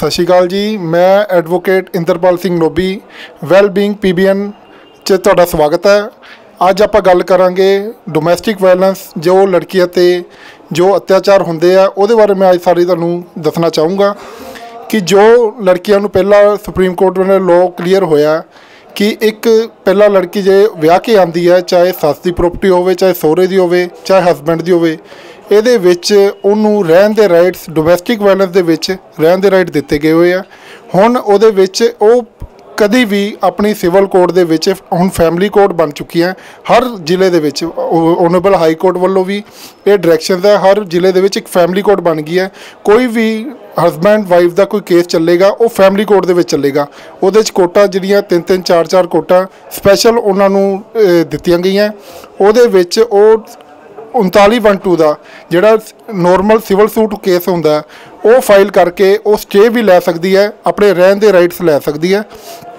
सत श्री अकाल जी। मैं एडवोकेट इंद्रपाल सिंह नोबी वैलबींग PBN च तुहाडा स्वागत है। अज आपां गल करांगे डोमैसटिक वायलेंस जो लड़कियां ते जो अत्याचार होंदे आ उहदे बारे मैं अज सारी तुहानूं दसना चाहूँगा कि जो लड़कियां नूं पहला सुप्रीम कोर्ट ने लॉ क्लीयर होया कि एक पहला लड़की जे विआह के आंदी है, चाहे सस की प्रॉपर्टी होवे, चाहे सोहरे दी होवे, चाहे हसबैंड दी होवे, ਇਹਦੇ ਵਿੱਚ ਉਹਨੂੰ ਰਹਿਣ ਦੇ ਰਾਈਟਸ ਡੋਮੈਸਟਿਕ ਵਾਇਲੈਂਸ ਦੇ ਵਿੱਚ ਰਹਿਣ ਦੇ ਰਾਈਟ ਦਿੱਤੇ ਗਏ ਹੋਏ ਆ। ਹੁਣ ਉਹਦੇ ਵਿੱਚ ਉਹ ਕਦੀ ਵੀ ਆਪਣੀ ਸਿਵਲ ਕੋਰਟ ਦੇ ਵਿੱਚ ਹੁਣ ਫੈਮਿਲੀ ਕੋਰਟ ਬਣ ਚੁੱਕੀ ਹੈ ਹਰ ਜ਼ਿਲ੍ਹੇ ਦੇ ਵਿੱਚ। ਓਨਰੇਬਲ ਹਾਈ ਕੋਰਟ ਵੱਲੋਂ ਵੀ ਇਹ ਡਾਇਰੈਕਸ਼ਨਸ ਹੈ, ਹਰ ਜ਼ਿਲ੍ਹੇ ਦੇ ਵਿੱਚ ਇੱਕ ਫੈਮਿਲੀ ਕੋਰਟ ਬਣ ਗਈ ਹੈ। ਕੋਈ ਵੀ ਹਸਬੈਂਡ ਵਾਈਫ ਦਾ ਕੋਈ ਕੇਸ ਚੱਲੇਗਾ ਉਹ ਫੈਮਿਲੀ ਕੋਰਟ ਦੇ ਵਿੱਚ ਚੱਲੇਗਾ। ਉਹਦੇ 'ਚ ਕੋਰਟਾਂ ਜਿਹੜੀਆਂ 3-3 4-4 ਕੋਰਟਾਂ ਸਪੈਸ਼ਲ ਉਹਨਾਂ ਨੂੰ ਦਿੱਤੀਆਂ ਗਈਆਂ। ਉਹਦੇ ਵਿੱਚ ਉਹ 3912 ਦਾ ਜਿਹੜਾ ਨੋਰਮਲ ਸਿਵਲ ਸੂਟ ਕੇਸ ਹੁੰਦਾ ਉਹ ਫਾਈਲ ਕਰਕੇ ਉਹ ਸਟੇ ਵੀ ਲੈ ਸਕਦੀ ਹੈ, ਆਪਣੇ ਰਹਿਣ ਦੇ ਰਾਈਟਸ ਲੈ ਸਕਦੀ ਹੈ।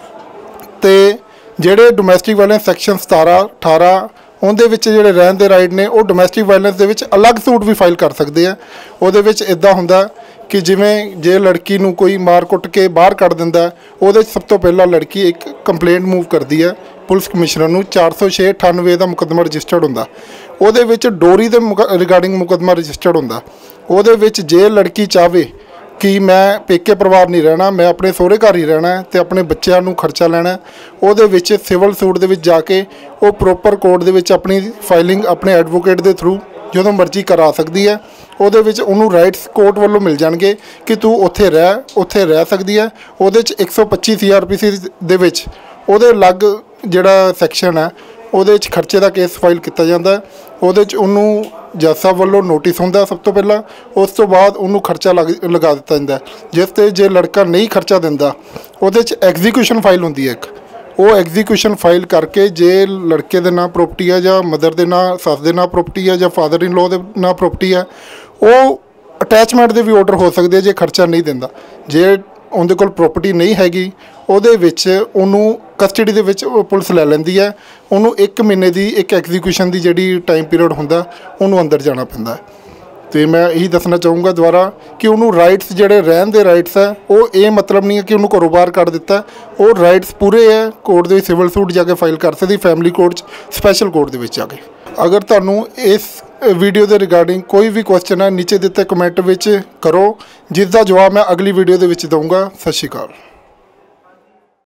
ਅਤੇ ਜਿਹੜੇ ਡੋਮੈਸਟਿਕ ਵਾਇਲੈਂਸ ਸੈਕਸ਼ਨ 17-18 ਉਹਦੇ ਵਿੱਚ ਜਿਹੜੇ ਰਹਿਣ ਦੇ ਰਾਈਟ ਨੇ ਉਹ ਡੋਮੈਸਟਿਕ ਵਾਇਲੈਂਸ ਦੇ ਵਿੱਚ ਅਲੱਗ ਸੂਟ ਵੀ ਫਾਈਲ ਕਰ ਸਕਦੇ ਆ। ਉਹਦੇ ਵਿੱਚ ਇੱਦਾਂ ਹੁੰਦਾ ਕਿ ਜਿਵੇਂ ਜੇ ਲੜਕੀ ਨੂੰ ਕੋਈ ਮਾਰ ਕੁੱਟ ਕੇ ਬਾਹਰ ਕੱਢ ਦਿੰਦਾ, ਉਹਦੇ 'ਚ ਸਭ ਤੋਂ ਪਹਿਲਾਂ ਲੜਕੀ ਇੱਕ ਕੰਪਲੇਂਟ ਮੂਵ ਕਰਦੀ ਹੈ ਪੁਲਿਸ ਕਮਿਸ਼ਨਰ ਨੂੰ। 406/98 ਦਾ ਮੁਕੱਦਮਾ ਰਜਿਸਟਰਡ ਹੁੰਦਾ। ਉਹਦੇ ਵਿੱਚ ਡੋਰੀ ਦੇ ਰਿਗਾਰਡਿੰਗ ਮੁਕੱਦਮਾ ਰਜਿਸਟਰਡ ਹੁੰਦਾ। ਉਹਦੇ ਵਿੱਚ ਜੇ ਲੜਕੀ ਚਾਹਵੇ ਕਿ ਮੈਂ ਪੇਕੇ ਪਰਿਵਾਰ ਨਹੀਂ ਰਹਿਣਾ, ਮੈਂ ਆਪਣੇ ਸਹੁਰੇ ਘਰ ਹੀ ਰਹਿਣਾ ਹੈ ਅਤੇ ਆਪਣੇ ਬੱਚਿਆਂ ਨੂੰ ਖਰਚਾ ਲੈਣਾ, ਉਹਦੇ ਵਿੱਚ ਸਿਵਲ ਸੂਟ ਦੇ ਵਿੱਚ ਜਾ ਕੇ ਉਹ ਪ੍ਰੋਪਰ ਕੋਰਟ ਦੇ ਵਿੱਚ ਆਪਣੀ ਫਾਈਲਿੰਗ ਆਪਣੇ ਐਡਵੋਕੇਟ ਦੇ ਥਰੂ ਜਦੋਂ ਮਰਜ਼ੀ ਕਰਾ ਸਕਦੀ ਹੈ। ਉਹਦੇ ਵਿੱਚ ਉਹਨੂੰ ਰਾਈਟਸ ਕੋਰਟ ਵੱਲੋਂ ਮਿਲ ਜਾਣਗੇ ਕਿ ਤੂੰ ਉੱਥੇ ਰਹਿ ਸਕਦੀ ਹੈ। ਉਹਦੇ 'ਚ 125 CRPC ਦੇ ਵਿੱਚ ਉਹਦੇ ਅਲੱਗ ਜਿਹੜਾ ਸੈਕਸ਼ਨ ਹੈ ਉਹਦੇ 'ਚ ਖਰਚੇ ਦਾ ਕੇਸ ਫਾਈਲ ਕੀਤਾ ਜਾਂਦਾ। ਉਹਦੇ 'ਚ ਉਹਨੂੰ ਜੱਜ ਸਾਹਿਬ ਵੱਲੋਂ ਨੋਟਿਸ ਹੁੰਦਾ ਸਭ ਤੋਂ ਪਹਿਲਾਂ, ਉਸ ਤੋਂ ਬਾਅਦ ਉਹਨੂੰ ਖਰਚਾ ਲਗਾ ਦਿੱਤਾ ਜਾਂਦਾ। ਜਿਸ 'ਤੇ ਜੇ ਲੜਕਾ ਨਹੀਂ ਖਰਚਾ ਦਿੰਦਾ ਉਹਦੇ 'ਚ ਐਗਜ਼ੀਕਿਊਸ਼ਨ ਫਾਈਲ ਹੁੰਦੀ ਹੈ ਇੱਕ। ਉਹ ਐਗਜ਼ੀਕਿਊਸ਼ਨ ਫਾਈਲ ਕਰਕੇ ਜੇ ਲੜਕੇ ਦੇ ਨਾਂ ਪ੍ਰੋਪਰਟੀ ਹੈ ਜਾਂ ਮਦਰ ਦੇ ਨਾਂ, ਸੱਸ ਦੇ ਨਾਂ ਪ੍ਰੋਪਰਟੀ ਹੈ ਜਾਂ ਫਾਦਰ ਇਨ ਲੋ ਦੇ ਨਾਂ ਪ੍ਰੋਪਰਟੀ ਹੈ, ਉਹ ਅਟੈਚਮੈਂਟ ਦੇ ਵੀ ਆਰਡਰ ਹੋ ਸਕਦੇ ਜੇ ਖਰਚਾ ਨਹੀਂ ਦਿੰਦਾ। ਜੇ ਉਹਦੇ ਕੋਲ ਪ੍ਰੋਪਰਟੀ ਨਹੀਂ ਹੈਗੀ ਉਹਦੇ ਵਿੱਚ ਉਹਨੂੰ ਕਸਟਡੀ ਦੇ ਵਿੱਚ ਪੁਲਿਸ ਲੈ ਲੈਂਦੀ ਹੈ। ਉਹਨੂੰ 1 ਮਹੀਨੇ ਦੀ ਇੱਕ ਐਗਜ਼ੀਕਿਊਸ਼ਨ ਦੀ ਜਿਹੜੀ ਟਾਈਮ ਪੀਰੀਅਡ ਹੁੰਦਾ ਉਹਨੂੰ ਅੰਦਰ ਜਾਣਾ ਪੈਂਦਾ ਹੈ। ਅਤੇ ਮੈਂ ਇਹੀ ਦੱਸਣਾ ਚਾਹੂੰਗਾ ਦੁਬਾਰਾ ਕਿ ਉਹਨੂੰ ਰਾਈਟਸ ਜਿਹੜੇ ਰਹਿਣ ਦੇ ਰਾਈਟਸ ਹੈ ਉਹ ਇਹ ਮਤਲਬ ਨਹੀਂ ਹੈ ਕਿ ਉਹਨੂੰ ਘਰੋਂ ਬਾਹਰ ਕੱਢ ਦਿੱਤਾ। ਉਹ ਰਾਈਟਸ ਪੂਰੇ ਹੈ। ਕੋਰਟ ਦੇ ਵਿੱਚ ਸਿਵਲ ਸੂਟ ਜਾ ਕੇ ਫਾਈਲ ਕਰ ਸਕਦੀ, ਫੈਮਿਲੀ ਕੋਰਟ 'ਚ, ਸਪੈਸ਼ਲ ਕੋਰਟ ਦੇ ਵਿੱਚ ਜਾ ਕੇ। ਅਗਰ ਤੁਹਾਨੂੰ ਇਸ ਵੀਡੀਓ ਦੇ ਰਿਗਾਰਡਿੰਗ ਕੋਈ ਵੀ ਕੁਐਸਚਨ ਹੈ ਨੀਚੇ ਦਿੱਤੇ ਕਮੈਂਟ ਵਿੱਚ ਕਰੋ, ਜਿਸ ਦਾ ਜਵਾਬ ਮੈਂ ਅਗਲੀ ਵੀਡੀਓ ਦੇ ਵਿੱਚ ਦਊਂਗਾ। ਸਤਿ ਸ਼੍ਰੀ ਅਕਾਲ।